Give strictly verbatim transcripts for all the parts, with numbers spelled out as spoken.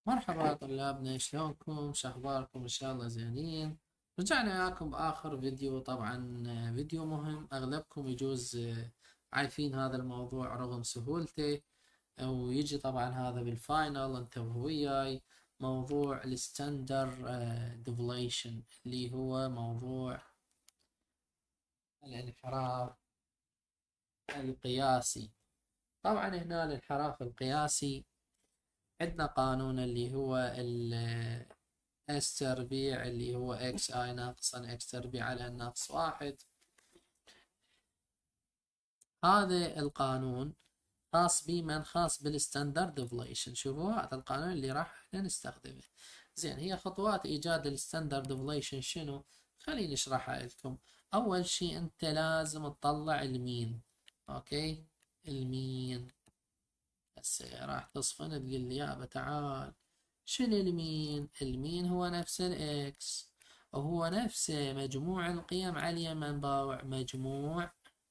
مرحبا طلابنا، شلونكم؟ شخباركم؟ ان شاء الله زينين. رجعنا وياكم باخر فيديو. طبعا آه، فيديو مهم، اغلبكم يجوز آه، عارفين هذا الموضوع رغم سهولته، ويجي طبعا هذا بالفاينل انتبهوا وياي. موضوع الستاندر ديفليشن اللي هو موضوع الانحراف القياسي. طبعا هنا الانحراف القياسي عندنا قانون اللي هو ال اس تربيع اللي هو اكس اي ناقصا اكس تربيع على ناقص واحد. هذا القانون خاص بمن خاص بالستاندرد ديفليشن. شوفوا هذا القانون اللي راح احنا نستخدمه. زين، هي خطوات ايجاد الستاندرد ديفليشن شنو؟ خليني اشرحها لكم. اول شيء انت لازم تطلع المين. اوكي، المين. هسه راح تصفن تقول لي يابا تعال، شنو المين؟ المين هو نفس الاكس، وهو نفسه مجموع القيم على اليمين باوع مجموع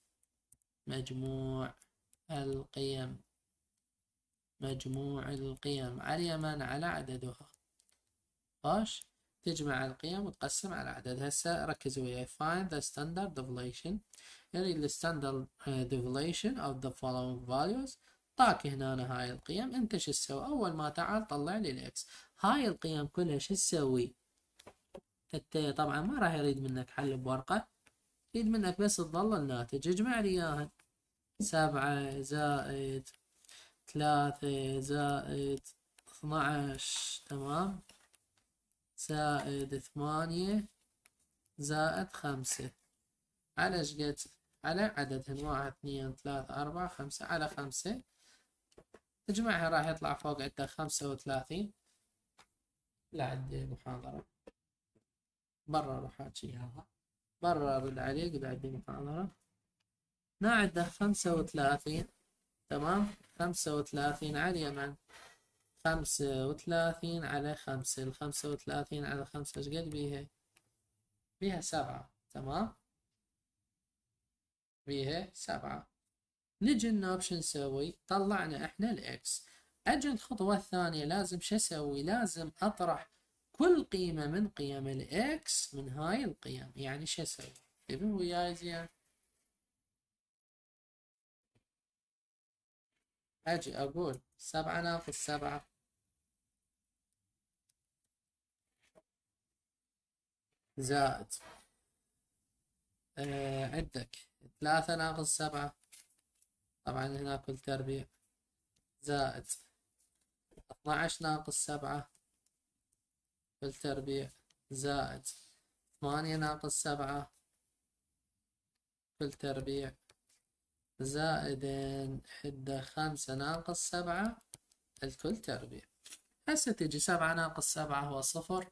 مجموع القيم مجموع القيم على اليمين على عددها. باش تجمع القيم وتقسم على عدد. هسه ركزوا وياي. find the standard deviation، يعني ال standard deviation of the following values. طاك هنا هاي القيم، انت شو تسوي؟ اول ما تعال طلع لي الاكس. هاي القيم كلها شو تسوي؟ انت طبعا ما راح يريد منك حل بورقة، يريد منك بس تظل الناتج. اجمع لي اياها. سبعة زائد ثلاثة زائد اثنعش، تمام، زائد ثمانية زائد خمسة على شقد؟ على عددهن واحد اثنين ثلاثة أربعة خمسة، على خمسة. تجمعها راح يطلع فوق عندك خمسة وثلاثين. لا عندي محاضرة برا، راح أحكيها برا، أرد عليك إذا عندي محاضرة. هنا عندك خمسة وثلاثين، تمام. خمسة وثلاثين على اليمن، خمسة وثلاثين على خمسة. الخمسة وثلاثين على خمسة شقد بيها؟ بيها سبعة، تمام، بيها سبعة. نجي لنا بشو نسوي؟ طلعنا احنا الاكس. اجي الخطوة الثانية، لازم شو اسوي؟ لازم اطرح كل قيمة من قيم الاكس من هاي القيم. يعني شو اسوي؟ انتبهوا وياي زين. اجي اقول سبعة ناقص سبعة زائد آه عندك ثلاثة ناقص سبعة، طبعا هنا كل تربيع، زائد اثنعش ناقص سبعة كل تربيع، زائد ثمانية ناقص سبعة كل تربيع، زائد حدة خمسة ناقص سبعة الكل تربيع. هسه تجي سبعة ناقص سبعة هو صفر،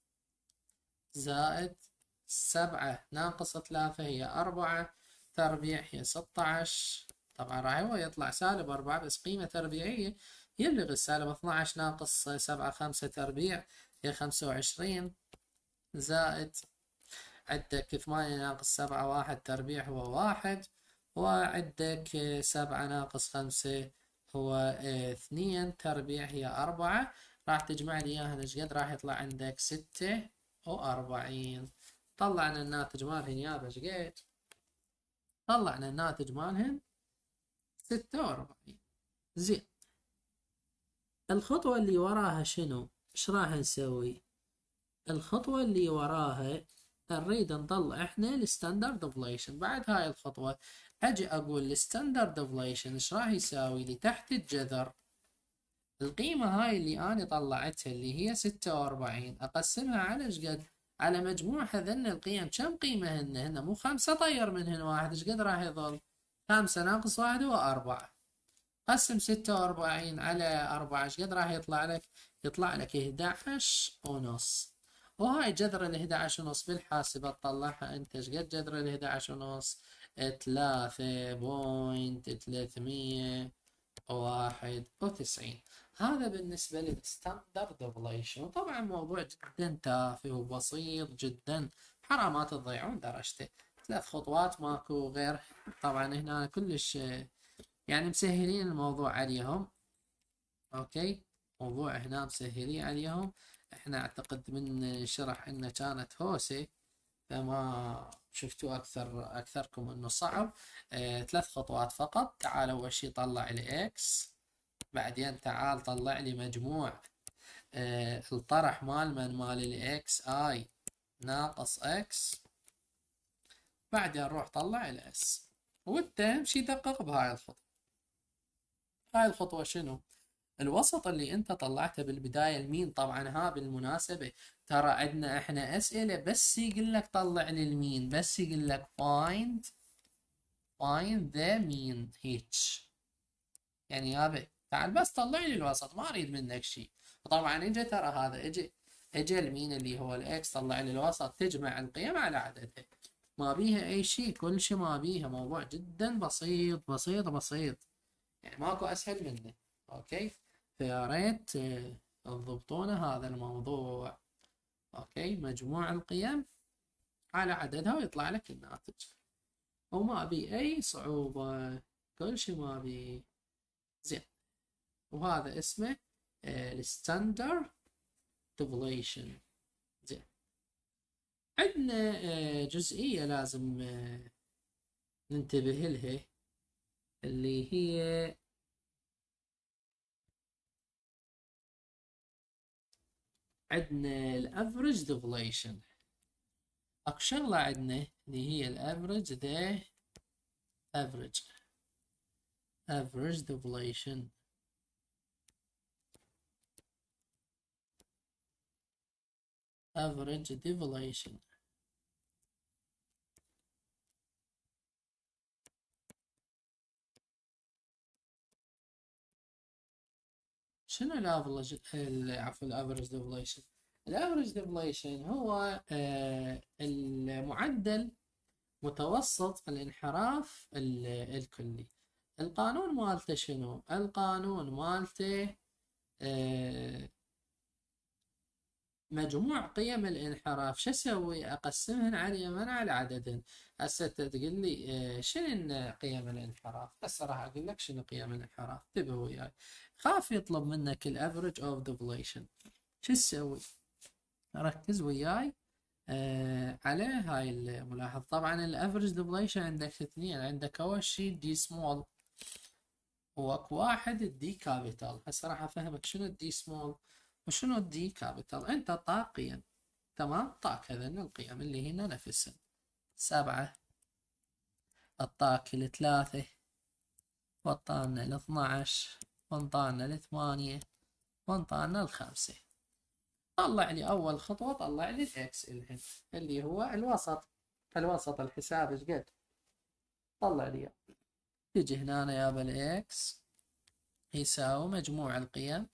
زائد سبعة ناقص ثلاثة هي أربعة، تربيع هي ستة عشر. طبعا راح هو يطلع سالب أربعة بس قيمة تربيعية، يبلغ السالب. اثنعش ناقص سبعة خمسة تربيع هي خمسة وعشرين، زائد عندك ثمانية ناقص سبعة واحد تربيع هو واحد، وعندك سبعة ناقص خمسة هو اثنين تربيع هي أربعة. راح تجمع لي إياها قد؟ راح يطلع عندك ستة وأربعين. طلعنا الناتج مالهن يابا قد؟ طلعنا الناتج مالهن ستة وأربعين. زين، الخطوة اللي وراها شنو؟ ايش راح نسوي؟ الخطوة اللي وراها نريد نطلع احنا الستاندرد ديفليشن. بعد هاي الخطوة اجي اقول الستاندرد ديفليشن ايش راح يساوي لي؟ تحت الجذر القيمة هاي اللي انا طلعتها اللي هي ستة وأربعين اقسمها على ايش قد؟ على مجموع هذن القيم. كم قيمة هن؟ هن مو خمسة، طير منهن واحد، ايش قد راح يظل؟ خمسة ناقص واحد هو أربعة. قسم ستة وأربعين على أربعة ايش قد راح يطلع لك؟ يطلع لك إحداعش ونص. وهاي جذر ال إحداعش ونص بالحاسبة تطلعها انت ايش قد جذر ال إحداعش ونص؟ ثلاثة بوينت ثلاثمية واحد وتسعين. هذا بالنسبة للستاندرد ديفليشن. وطبعا موضوع جدا تافه وبسيط جدا، حرام ما تضيعون درجته. ثلاث خطوات ماكو غير. طبعا هنا كلش يعني مسهلين الموضوع عليهم. اوكي، موضوع هنا مسهلين عليهم. احنا اعتقد من شرح انه كانت هوسة، فما شفتوا اكثر اكثركم انه صعب. اه ثلاث خطوات فقط. تعال اول شي طلع لي اكس، بعدين تعال طلع لي مجموع اه الطرح مال من مال الاكس اي ناقص اكس، بعدين روح طلع الاس. وانت امشي دقق بهاي الخطوة. هاي الخطوة شنو؟ الوسط اللي انت طلعته بالبداية المين. طبعا ها بالمناسبة ترى عندنا احنا اسئلة بس يقول لك طلع لي المين، بس يقول لك find find the mean هيك. يعني يابا تعال بس طلع لي الوسط، ما اريد منك شيء. وطبعا اجى ترى هذا اجى اجى المين اللي هو الاكس، طلع لي الوسط، تجمع القيم على عددها. ما بيها اي شيء، كل شيء ما بيها، موضوع جدا بسيط بسيط بسيط، يعني ماكو اسهل منه. اوكي، فيا ريت آه، تضبطون هذا الموضوع. اوكي، مجموع القيم على عددها ويطلع لك الناتج، وما ابي اي صعوبة، كل شيء ما ابي. زين، وهذا اسمه الستاندرد ديفليشن. زين، عندنا آه، جزئية لازم آه، ننتبه لها، اللي هي عندنا الافريج ديفليشن. اكو شغلة عندنا اللي هي الافريج ذا average average deviation. average deviation شنو الافريج؟ عفوا الافريج ديفليشن. الافريج ديفليشن هو آه المعدل متوسط الانحراف الكلي. القانون مالته شنو؟ القانون مالته آه مجموع قيم الانحراف. شو اسوي؟ اقسمهن على اليمن على عددهن. هسه تقول لي آه شنو قيم الانحراف؟ هسه راح اقول لك شنو قيم الانحراف. انتبه وياي، خاف يطلب منك الافرج اوف ديفليشن. شو تسوي؟ ركز وياي آه على هاي الملاحظة. طبعا الافرج ديفليشن عندك اثنين، عندك اول شي دي سمول، واكو واحد الدي كابيتال. هسه راح افهمك شنو الدي سمول وشنو الدي كابيتال. انت طاق قيم، تمام؟ طاق هذين القيم اللي هنا نفسها سبعة، الطاق الثلاثة، وطالنا الاثناعش، وانطالنا الثمانية، وانطالنا الخمسة. طلع لي اول خطوة، طلع لي الاكس الهن اللي هو الوسط. الوسط الحساب ايش قد؟ طلع لي. تجي هنا يابا الاكس يساوي مجموع القيم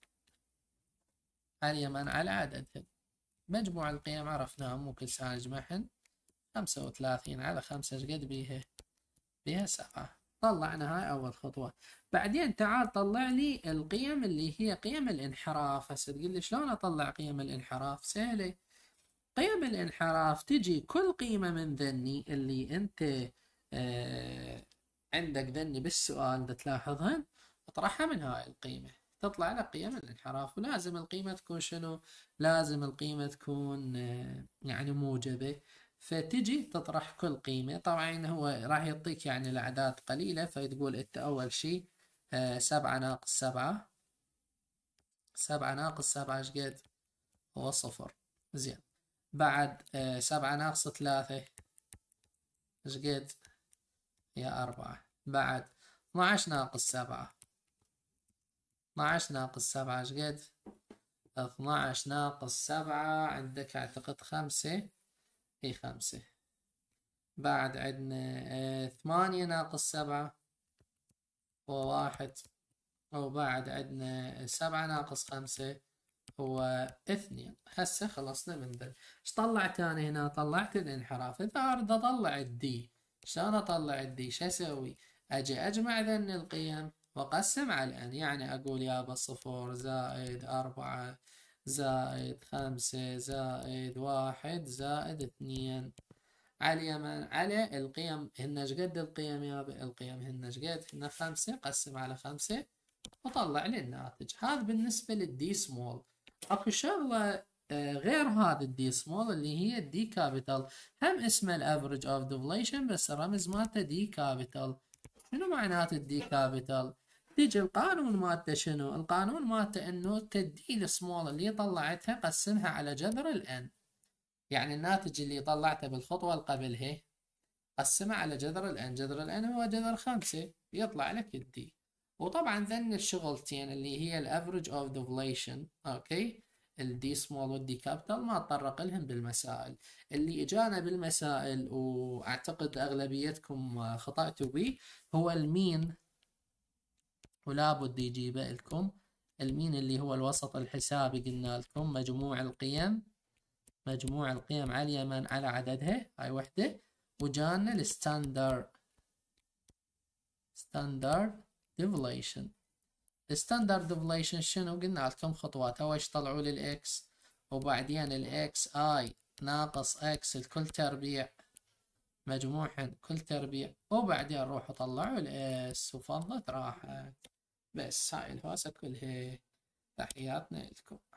على اليمن على عددهن. مجموع القيم عرفناها، مو كل ساعة نجمعهن. خمسة وثلاثين على خمسة ايش قد بيها؟ بيها سبعة. طلعنا هاي أول خطوة. بعدين تعال طلع لي القيم اللي هي قيم الانحراف. هسه تقول لي شلون أطلع قيم الانحراف؟ سهلة. قيم الانحراف تجي كل قيمة من ذني اللي أنت آه عندك ذني بالسؤال تلاحظهن، اطرحها من هاي القيمة تطلع لك قيم الانحراف. ولازم القيمة تكون شنو؟ لازم القيمة تكون آه يعني موجبة. فتجي تطرح كل قيمة. طبعا هو راح يعطيك يعني الأعداد قليلة، فتقول أنت أول شي آه سبعة ناقص سبعة. سبعة ناقص سبعة ايش قد؟ هو صفر. زين، بعد آه سبعة ناقص ثلاثة ايش قد؟ هي أربعة. بعد اثناعش ناقص سبعة، اثناعش ناقص سبعة ايش قد؟ اثناعش ناقص سبعة عندك أعتقد خمسة، هي خمسة. بعد عندنا آه ثمانية ناقص سبعة هو واحد. وبعد عندنا سبعة ناقص خمسة هو اثنين. هسه خلصنا من ذا. ايش طلعت انا هنا؟ طلعت الانحراف. اذا اريد اطلع الدي، شلون اطلع الدي؟ شو اسوي؟ اجي اجمع ذن القيم واقسم على الان. يعني اقول يابا صفر زائد اربعة زائد خمسة زائد واحد زائد اثنين على اليمن على القيم. هن ايش قد القيم يابا؟ القيم هن ايش قد؟ هن خمسة، قسم على خمسة وطلع لي الناتج. هذا بالنسبة للدي سمول. اكو شغلة آه، غير هذا الدي سمول اللي هي الدي كابيتال، هم اسمه الافريج اوف ديفليشن بس الرمز مالته دي كابيتال. شنو معناته الدي كابيتال؟ تيجي القانون مالته شنو؟ القانون مالته انه تدي السمول اللي طلعتها قسمها على جذر الان، يعني الناتج اللي طلعته بالخطوة اللي قبلها قسمه على جذر الان، جذر الان هو جذر خمسة، يطلع لك الدي. وطبعا ذن الشغلتين اللي هي الافريج اوف ديفليشن، اوكي، الدي سمول والدي كابيتال ما اتطرق لهم بالمسائل. اللي اجانا بالمسائل واعتقد اغلبيتكم خطأتوا به هو المين، ولا بد يجيبه لكم. المين اللي هو الوسط الحسابي، قلنا لكم مجموع القيم، مجموع القيم على اليمن على عددها، هاي وحدة. وجانا الستاندرد، ستاندرد ديفليشن. الستاندرد ديفليشن شنو؟ قلنا لكم خطوات. اول شي طلعوا لي الاكس، وبعدين الاكس اي ناقص اكس الكل تربيع مجموعهن كل تربيع، وبعدين روحوا طلعوا الاس وفضت راحت. بس هاي الهوسة كلها. تحياتنا لكم.